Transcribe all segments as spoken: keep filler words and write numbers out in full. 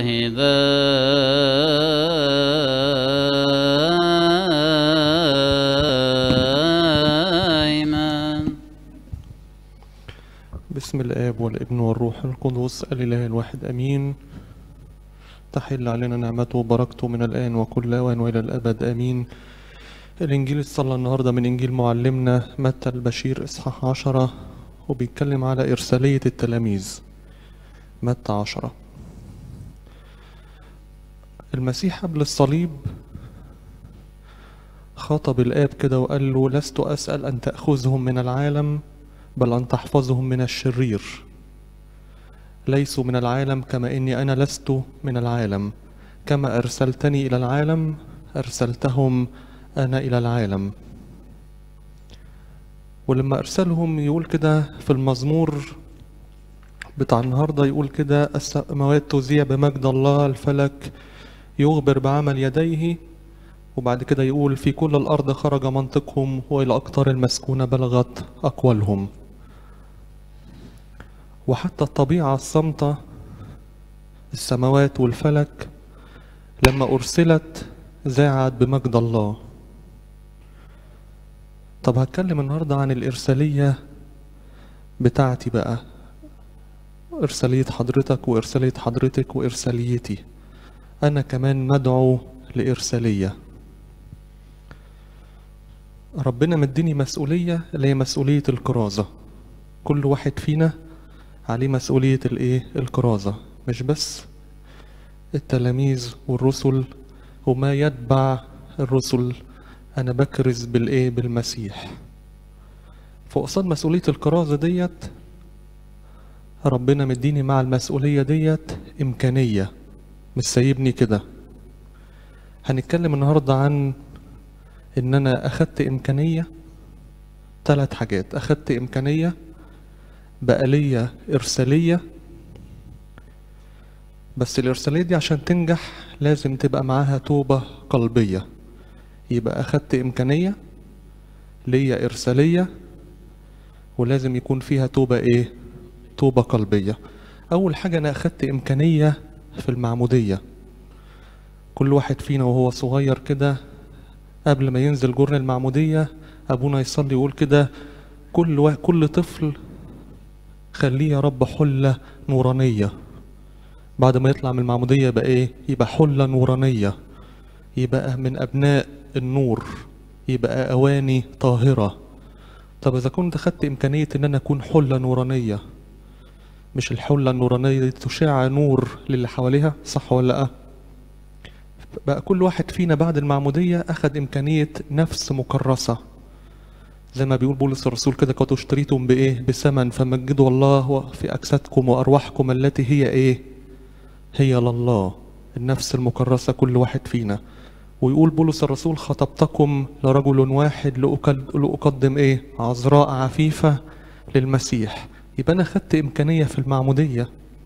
دائما. بسم الآب والابن والروح القدس الإله الواحد أمين. تحل علينا نعمته وبركته من الآن وكل أوان وإلى الأبد آمين. الإنجيل الصلى النهاردة من إنجيل معلمنا متى البشير إصحاح عشرة، وبيتكلم على إرسالية التلاميذ. متى عشرة. المسيح قبل الصليب خاطب الآب كده وقال له: لست أسأل أن تأخذهم من العالم، بل أن تحفظهم من الشرير. ليسوا من العالم كما إني أنا لست من العالم. كما أرسلتني إلى العالم أرسلتهم أنا إلى العالم. ولما أرسلهم يقول كده في المزمور بتاع النهاردة، يقول كده: السماوات تذيع بمجد الله، الفلك يخبر بعمل يديه. وبعد كده يقول: في كل الأرض خرج منطقهم، وإلى أقطار المسكونة بلغت أقوالهم. وحتى الطبيعة الصامتة، السماوات والفلك، لما أرسلت ذاعت بمجد الله. طب هتكلم النهاردة عن الإرسالية بتاعتي بقى، إرسالية حضرتك وإرسالية حضرتك وإرساليتي. أنا كمان مدعو لإرسالية. ربنا مديني مسؤولية اللي هي مسؤولية الكرازة. كل واحد فينا عليه مسؤولية الايه؟ الكرازة. مش بس التلاميذ والرسل وما يتبع الرسل، انا بكرز بالايه؟ بالمسيح. فقصاد مسؤولية الكرازة ديت ربنا مديني مع المسؤولية ديت امكانية، مش سايبني كده. هنتكلم النهاردة عن ان انا اخدت امكانية. ثلاث حاجات: اخدت امكانية، بقى ليا إرسالية. بس الإرسالية دي عشان تنجح لازم تبقى معاها توبة قلبية. يبقى أخدت إمكانية، ليا إرسالية، ولازم يكون فيها توبة إيه؟ توبة قلبية. أول حاجة أنا أخدت إمكانية في المعمودية. كل واحد فينا وهو صغير كده قبل ما ينزل جرن المعمودية أبونا يصلي يقول كده: كل و... كل طفل خليه يا رب حلة نورانية. بعد ما يطلع من المعمودية يبقى ايه؟ يبقى حلة نورانية، يبقى من أبناء النور، يبقى أواني طاهرة. طب إذا كنت خدت إمكانية إن أنا أكون حلة نورانية، مش الحلة النورانية دي تشع نور للي حواليها، صح ولا لأ؟ بقى كل واحد فينا بعد المعمودية أخد إمكانية نفس مكرسة، زي ما بيقول بولس الرسول كده: كنتوا اشتريتم بايه؟ بثمن، فمجدوا الله في اجسادكم وارواحكم التي هي ايه؟ هي لله. النفس المكرسه كل واحد فينا. ويقول بولس الرسول: خطبتكم لرجل واحد لأقدم ايه؟ عذراء عفيفه للمسيح. يبقى انا خدت امكانيه في المعموديه،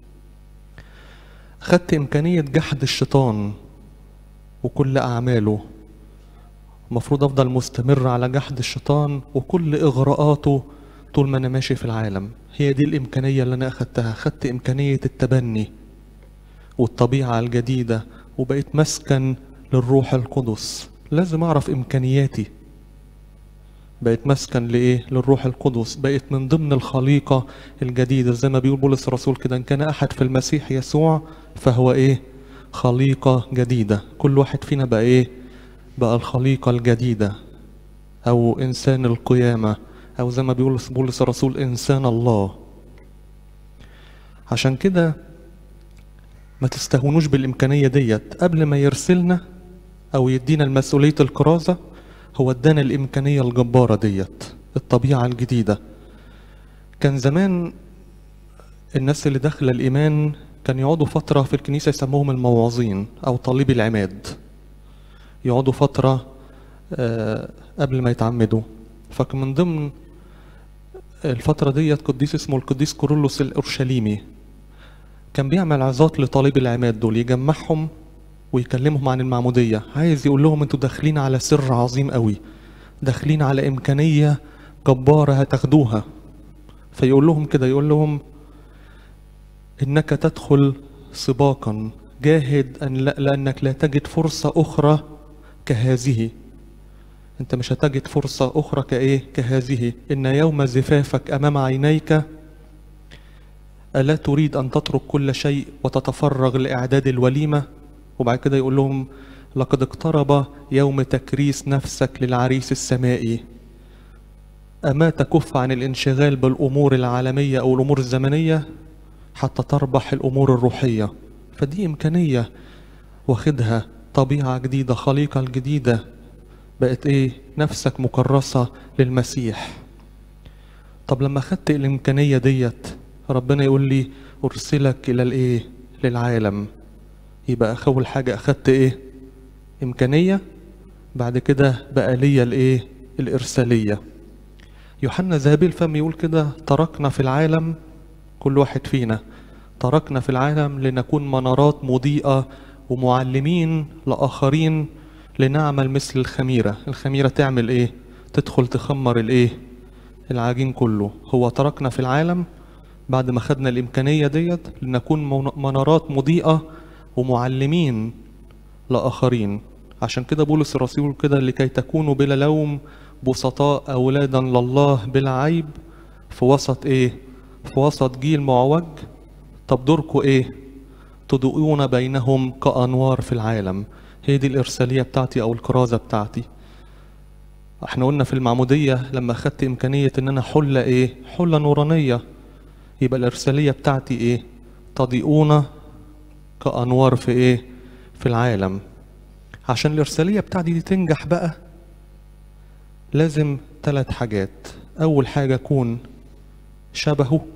خدت امكانيه جحد الشيطان وكل اعماله. المفروض افضل مستمر على جحد الشيطان وكل اغراءاته طول ما انا ماشي في العالم. هي دي الامكانيه اللي انا اخدتها. خدت امكانيه التبني والطبيعه الجديده، وبقيت مسكن للروح القدس. لازم اعرف امكانياتي. بقيت مسكن لايه؟ للروح القدس. بقيت من ضمن الخليقه الجديده، زي ما بيقول بولس الرسول كده: ان كان احد في المسيح يسوع فهو ايه؟ خليقه جديده. كل واحد فينا بقى ايه؟ بقى الخليقة الجديدة، أو إنسان القيامة، أو زي ما بيقول بولس الرسول: إنسان الله. عشان كده ما تستهونوش بالإمكانية ديت. قبل ما يرسلنا أو يدينا المسؤولية الكرازة هو ادانا الإمكانية الجبارة ديت، الطبيعة الجديدة. كان زمان الناس اللي داخلة الإيمان كان يقعدوا فترة في الكنيسة يسموهم الموعظين أو طالبي العماد، يقعدوا فترة آه قبل ما يتعمدوا. فكان من ضمن الفترة ديت قديس اسمه القديس كورولوس الأورشليمي، كان بيعمل عظات لطالب العماد دول، يجمعهم ويكلمهم عن المعمودية. عايز يقول لهم: انتوا داخلين على سر عظيم قوي، داخلين على إمكانية جبارة هتاخدوها. فيقول لهم كده، يقول لهم: إنك تدخل سباقا جاهد أن لا لأنك لا تجد فرصة أخرى كهذه. أنت مش هتجد فرصة أخرى كإيه كهذه. إن يوم زفافك أمام عينيك، ألا تريد أن تترك كل شيء وتتفرغ لإعداد الوليمة؟ وبعد كده يقول لهم لقد اقترب يوم تكريس نفسك للعريس السمائي. أما تكف عن الانشغال بالأمور العالمية أو الأمور الزمنية حتى تربح الأمور الروحية. فدي إمكانية واخدها، طبيعة جديدة، خليقة جديدة، بقت إيه نفسك مكرسة للمسيح. طب لما خدت الإمكانية ديت ربنا يقول لي أرسلك إلى الإيه للعالم. يبقى أول حاجة أخدت إيه إمكانية، بعد كده بقى ليا الإيه الإرسالية. يوحنا ذهبي الفم يقول كده تركنا في العالم، كل واحد فينا تركنا في العالم لنكون منارات مضيئة ومعلمين لآخرين لنعمل مثل الخميرة. الخميرة تعمل إيه؟ تدخل تخمر الإيه العجين كله. هو تركنا في العالم بعد ما خدنا الإمكانية ديت لنكون منارات مضيئة ومعلمين لآخرين. عشان كده بولس الرسول كده لكي تكونوا بلا لوم بسطاء أولادا لله بلا عيب في وسط إيه في وسط جيل معوج. طب دوركم إيه؟ تضيئون بينهم كأنوار في العالم. هي دي الإرسالية بتاعتي أو الكرازة بتاعتي. احنا قلنا في المعمودية لما أخدت إمكانية إن أنا حلة إيه حلة نورانية، يبقى الإرسالية بتاعتي إيه تضيئون كأنوار في إيه في العالم. عشان الإرسالية بتاعتي دي تنجح بقى لازم ثلاث حاجات. أول حاجة أكون شبهه،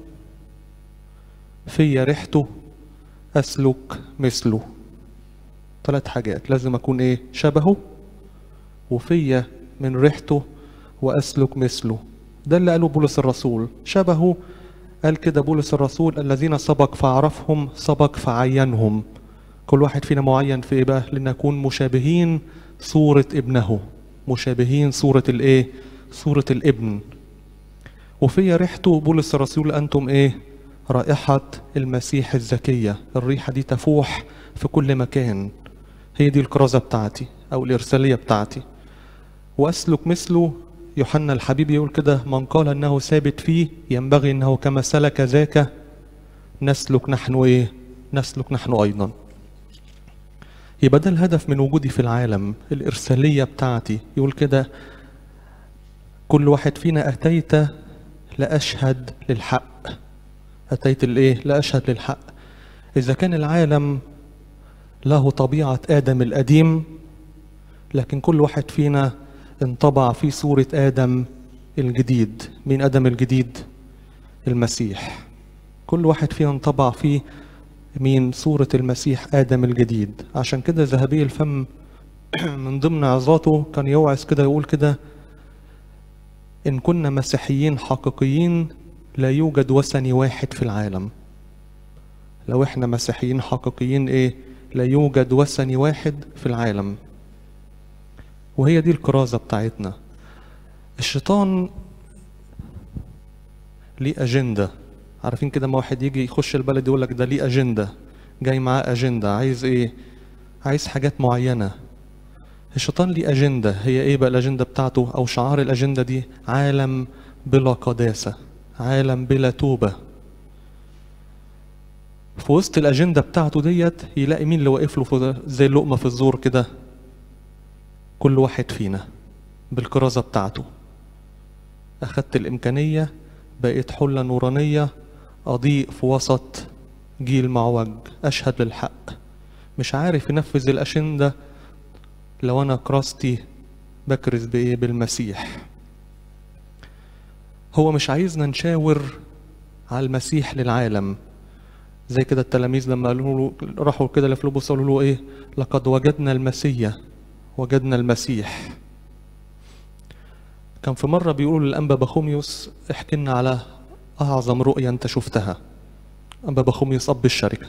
في ريحته، أسلك مثله. ثلاث حاجات لازم أكون إيه شبهه وفي من ريحته وأسلك مثله. ده اللي قاله بولس الرسول. شبهه قال كده بولس الرسول الذين سبق فعرفهم سبق فعينهم. كل واحد فينا معين في إيه بقى؟ لنكون مشابهين صورة ابنه، مشابهين صورة الإيه صورة الابن. وفي ريحته بولس الرسول أنتم إيه رائحة المسيح الزكية. الريحة دي تفوح في كل مكان. هي دي الكرازة بتاعتي أو الإرسالية بتاعتي. وأسلك مثله، يوحنا الحبيب يقول كده من قال أنه ثابت فيه ينبغي أنه كما سلك ذاك نسلك نحن إيه نسلك نحن أيضا. يبقى ده الهدف من وجودي في العالم، الإرسالية بتاعتي. يقول كده كل واحد فينا أتيت لأشهد للحق. أتيت الإيه لأشهد للحق. إذا كان العالم له طبيعة آدم القديم، لكن كل واحد فينا انطبع في صورة آدم الجديد. مين آدم الجديد؟ المسيح. كل واحد فينا انطبع في مين صورة المسيح آدم الجديد. عشان كده ذهبي الفم من ضمن عظاته كان يوعظ كده يقول كده إن كنا مسيحيين حقيقيين لا يوجد وثني واحد في العالم. لو احنا مسيحيين حقيقيين ايه لا يوجد وثني واحد في العالم. وهي دي الكرازة بتاعتنا. الشيطان ليه أجندة. عارفين كده ما واحد يجي يخش البلد يقول لك ده ليه أجندة، جاي معاه أجندة، عايز ايه عايز حاجات معينة. الشيطان ليه أجندة. هي ايه بقى الأجندة بتاعته او شعار الأجندة دي؟ عالم بلا قداسة، عالم بلا توبة. في وسط الأجندة بتاعته ديت يلاقي مين اللي واقف له زي اللقمة في الزور كده؟ كل واحد فينا بالكرازة بتاعته. أخدت الإمكانية بقيت حلة نورانية أضيء في وسط جيل معوج، أشهد للحق. مش عارف ينفذ الأجندة لو أنا كراستي بكرز بإيه بالمسيح. هو مش عايزنا نشاور على المسيح للعالم. زي كده التلاميذ لما قالوا له راحوا كده لفيلبس قالوا له ايه لقد وجدنا المسيح، وجدنا المسيح. كان في مرة بيقولوا للأنبا بخوميوس احكي لنا على أعظم رؤية أنت شفتها. أنبا بخوميوس أب الشركة.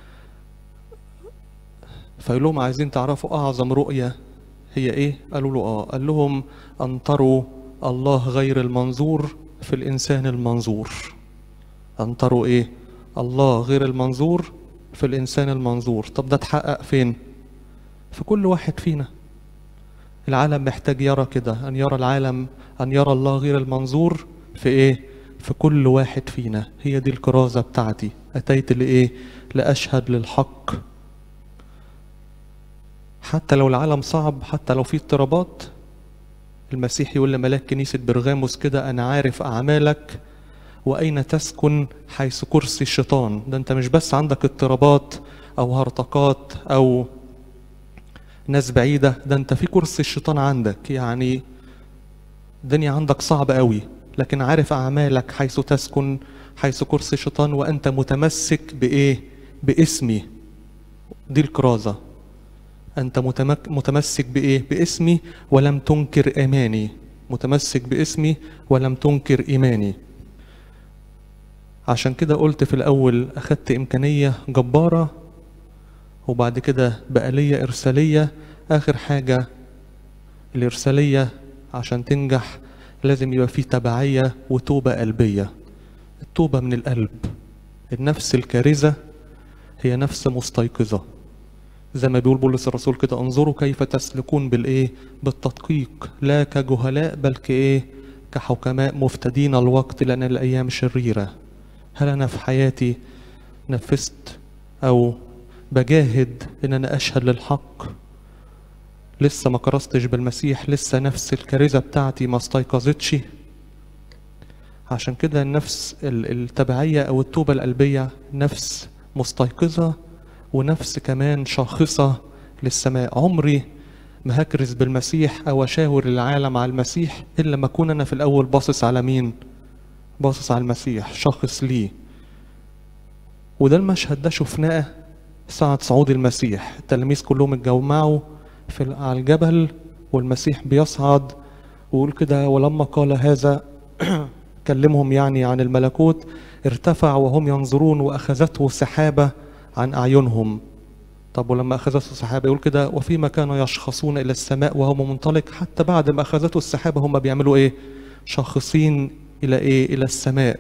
فقال لهم عايزين تعرفوا أعظم رؤية هي إيه؟ قالوا له آه. قال لهم أن تروا الله غير المنظور في الإنسان المنظور. أن تروا إيه؟ الله غير المنظور في الإنسان المنظور. طب ده اتحقق فين؟ في كل واحد فينا. العالم محتاج يرى كده، أن يرى العالم، أن يرى الله غير المنظور في إيه؟ في كل واحد فينا. هي دي الكرازة بتاعتي. أتيت لإيه؟ لأشهد للحق. حتى لو العالم صعب، حتى لو فيه اضطرابات، المسيح يقول لملاك كنيسة برغاموس كده: أنا عارف أعمالك وأين تسكن حيث كرسي الشيطان. ده أنت مش بس عندك اضطرابات أو هرطقات أو ناس بعيدة، ده أنت في كرسي الشيطان عندك. يعني الدنيا عندك صعبة قوي، لكن عارف أعمالك حيث تسكن حيث كرسي الشيطان وأنت متمسك بإيه؟ باسمي. دي الكرازة. أنت متمسك بإيه؟ باسمي ولم تنكر إيماني. متمسك باسمي ولم تنكر إيماني. عشان كده قلت في الأول أخدت إمكانية جبارة، وبعد كده بقى ليا إرسالية. آخر حاجة الإرسالية عشان تنجح لازم يبقى فيه تبعية وتوبة قلبية. التوبة من القلب. النفس الكارزة هي نفس مستيقظة، زي ما بيقول بولس الرسول كده: انظروا كيف تسلكون بالإيه؟ بالتدقيق، لا كجهلاء بل كإيه؟ كحكماء مفتدين الوقت لأن الأيام شريرة. هل أنا في حياتي نفست أو بجاهد إن أنا أشهد للحق؟ لسه ما كرستش بالمسيح، لسه نفس الكارثة بتاعتي ما استيقظتش. عشان كده النفس التبعية أو التوبة القلبية نفس مستيقظة ونفس كمان شاخصة للسماء. عمري ما هكرز بالمسيح أو أشاور العالم على المسيح إلا ما أكون أنا في الأول باصص على مين؟ باصص على المسيح، شخص ليه. وده المشهد ده شفناه ساعة صعود المسيح. التلاميذ كلهم اتجمعوا في على الجبل والمسيح بيصعد، ويقول كده: ولما قال هذا كلمهم يعني عن الملكوت، ارتفع وهم ينظرون وأخذته سحابة عن أعينهم. طب ولما أخذته السحابة يقول كده: وفيما كانوا يشخصون إلى السماء وهم منطلق. حتى بعد ما أخذته السحابة هم بيعملوا إيه؟ شاخصين إلى إيه؟ إلى السماء.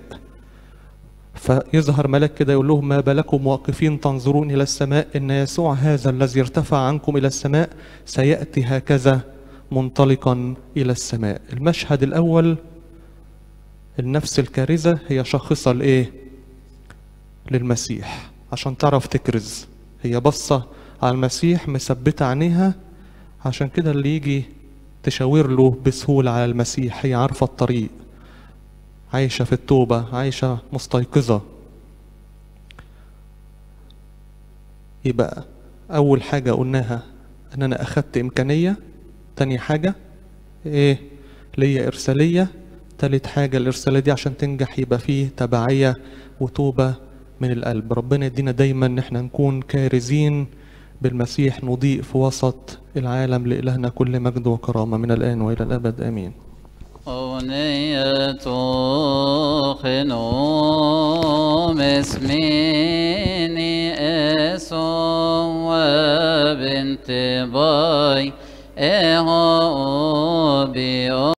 فيظهر ملك كده يقول لهم: ما بالكم واقفين تنظرون إلى السماء؟ إن يسوع هذا الذي ارتفع عنكم إلى السماء سيأتي هكذا منطلقا إلى السماء. المشهد الأول النفس الكارزة هي شاخصة لإيه؟ للمسيح. عشان تعرف تكرز هي بصة على المسيح مثبتة عينيها، عشان كده اللي يجي تشاور له بسهولة على المسيح. هي عارفة الطريق، عايشة في التوبة، عايشة مستيقظة. يبقى أول حاجة قلناها أن أنا أخدت إمكانية. تاني حاجة إيه؟ ليا إرسالية. تالت حاجة الإرسالية دي عشان تنجح يبقى فيه تبعية وتوبة من القلب. ربنا يدينا دايما ان احنا نكون كارزين بالمسيح، نضيء في وسط العالم. لإلهنا كل مجد وكرامة من الآن وإلى الأبد آمين. أغنية خنوم اسميني اسو وبنت باي اهو بيو